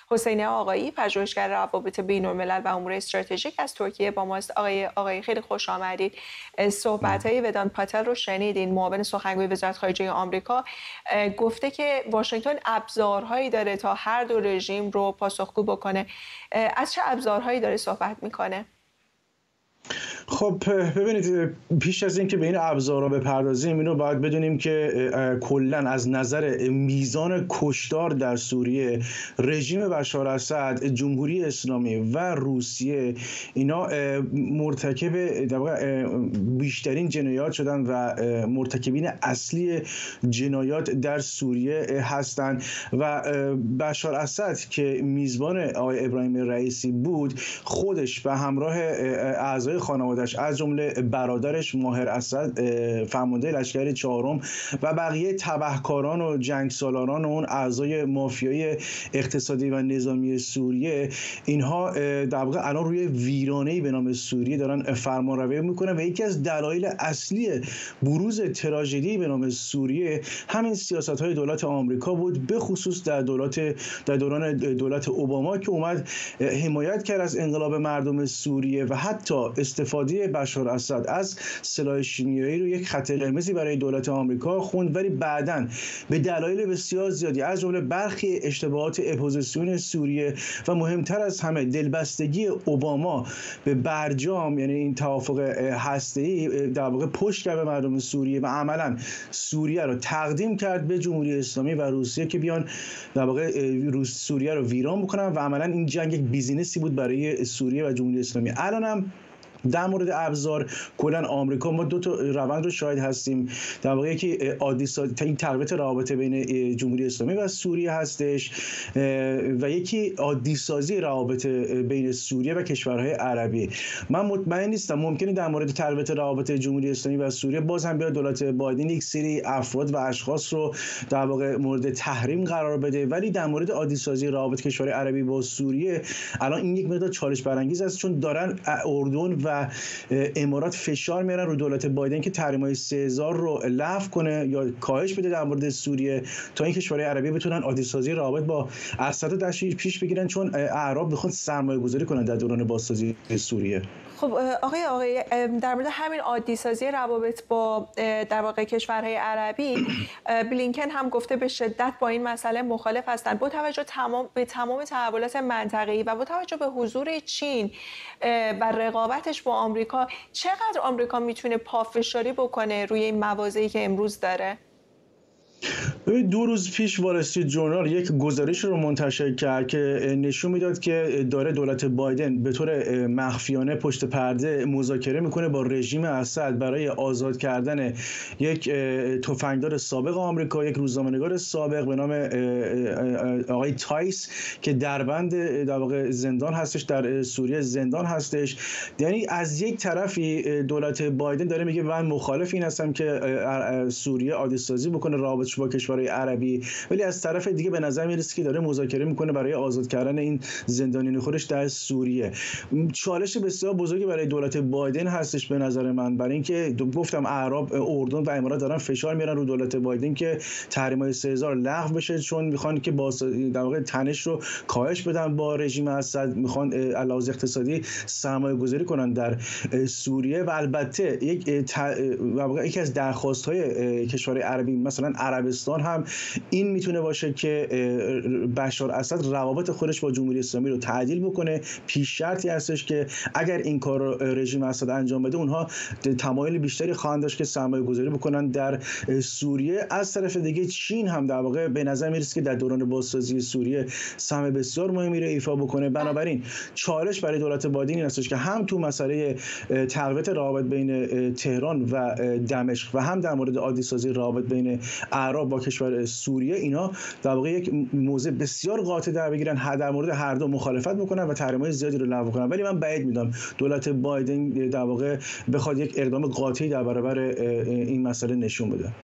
حسین آقایی، پژوهشگر روابط بین‌الملل و امور استراتژیک از ترکیه با ماست. آقای خیلی خوش آمدید. صحبت‌های ودان پاتل رو شنیدین، معاون سخنگوی وزارت خارجه آمریکا گفته که واشنگتن ابزارهایی داره تا هر دو رژیم رو پاسخگو بکنه. از چه ابزارهایی داره صحبت میکنه؟ خب ببینید، پیش از اینکه به این ابزارها بپردازیم اینو باید بدونیم که کلا از نظر میزان کشتار در سوریه رژیم بشار اسد، جمهوری اسلامی و روسیه اینا مرتکب بیشترین جنایات شدن و مرتکبین اصلی جنایات در سوریه هستند و بشار اسد که میزبان آقای ابراهیم رئیسی بود، خودش به همراه اعضای خانواده‌اش از جمله برادرش ماهر اسد فرمانده لشکر چهارم و بقیه تبهکاران و جنگسالاران و اون اعضای مافیای اقتصادی و نظامی سوریه، اینها در واقع الان روی ویرانه‌ای به نام سوریه دارن فرمانروایی میکنن و یکی از دلایل اصلی بروز تراژدی به نام سوریه همین سیاست‌های دولت آمریکا بود، به خصوص در دوران دولت اوباما که اومد حمایت کرد از انقلاب مردم سوریه و حتی استفاده بشار اسد از سلاح شیمیایی رو یک خط قرمزی برای دولت آمریکا خوند، ولی بعداً به دلایل بسیار زیادی از جمله برخی اشتباهات اپوزیسیون سوریه و مهمتر از همه دلبستگی اوباما به برجام، یعنی این توافق هسته‌ای، در واقع پشت کرد به مردم سوریه و عملاً سوریه رو تقدیم کرد به جمهوری اسلامی و روسیه که بیان در واقع سوریه رو ویران بکنن و عملاً این جنگ یک بیزینسی بود برای سوریه و جمهوری اسلامی. الانم در مورد ابزار کلا آمریکا ما دو تا روند رو شاهد هستیم. در واقع یکی عادی این تقویت روابط بین جمهوری اسلامی و سوریه هستش و یکی عادی سازی روابط بین سوریه و کشورهای عربی. من مطمئن نیستم، ممکنه در مورد تقویت روابط جمهوری اسلامی و سوریه باز هم بیاد دولت بایدن یک سری افراد و اشخاص رو در واقع مورد تحریم قرار بده، ولی در مورد عادی سازی روابط کشورهای عربی با سوریه الان این یک مقدار چالش برانگیز است، چون دارن اردن و امارات فشار میارن رو دولت بایدن که تحریم‌های 3000 رو لغو کنه یا کاهش بده در مورد سوریه تا این کشورهای عربی بتونن عادی سازی روابط با اسد رو پیش بگیرن، چون اعراب میخوان سرمایه‌گذاری کنن در دوران بازسازی سوریه. خب آقای در مورد همین عادی سازی روابط با در واقع کشورهای عربی، بلینکن هم گفته به شدت با این مسئله مخالف هستند. با توجه به تمام تحولات منطقه‌ای و با توجه به حضور چین و رقابتش با آمریکا، چقدر آمریکا میتونه پافشاری بکنه روی این مواضعی که امروز داره؟ 2 روز پیش وال استریت ژورنال یک گزارش رو منتشر کرد که نشون میداد که داره دولت بایدن به طور مخفیانه پشت پرده مذاکره میکنه با رژیم اسد برای آزاد کردن یک تفنگدار سابق آمریکا، یک روزنامه‌نگار سابق به نام آقای تایس که دربند در واقع زندان هستش، در سوریه زندان هستش. یعنی از یک طرفی دولت بایدن داره میگه من مخالف این هستم که سوریه عادی سازی بکنه رابطش با کشورهای عربی، ولی از طرف دیگه به نظر میرسه که داره مذاکره میکنه برای آزاد کردن این زندانیان خودش در سوریه. چالش بسیار بزرگی برای دولت بایدن هستش به نظر من، برای اینکه گفتم اعراب، اردن و امارات دارن فشار میارن رو دولت بایدن که تحریم‌های 3000 لغو بشه، چون میخوان که در واقع تنش رو کاهش بدن با رژیم اسد، میخوان علاوه اقتصادی سرمایه‌گذاری کنن در سوریه و البته یکی از درخواست‌های کشورهای عربی مثلا عربستان هم این میتونه باشه که بشار اسد روابط خودش با جمهوری اسلامی رو تعدیل بکنه. پیش شرطی هستش که اگر این کار رو رژیم اسد انجام بده، اونها تمایل بیشتری خواهند داشت که سرمایه گذاری بکنن در سوریه. از طرف دیگه چین هم در واقع به نظر میرسه که در دوران بازسازی سوریه سهم بسیار مهمی رو ایفا بکنه. بنابراین چالش برای دولت بایدن این هستش که هم تو مسئله تقویت روابط بین تهران و دمشق و هم در مورد عادی سازی روابط بین اعراب با کشور سوریه، اینا در واقع یک موضع بسیار قاطع در بگیرن، در مورد هر دو مخالفت بکنن و تحریم‌های زیادی رو لغو کنن. ولی من بعید میدونم دولت بایدن در واقع بخواد یک اقدام قاطعی در برابر این مسئله نشون بده.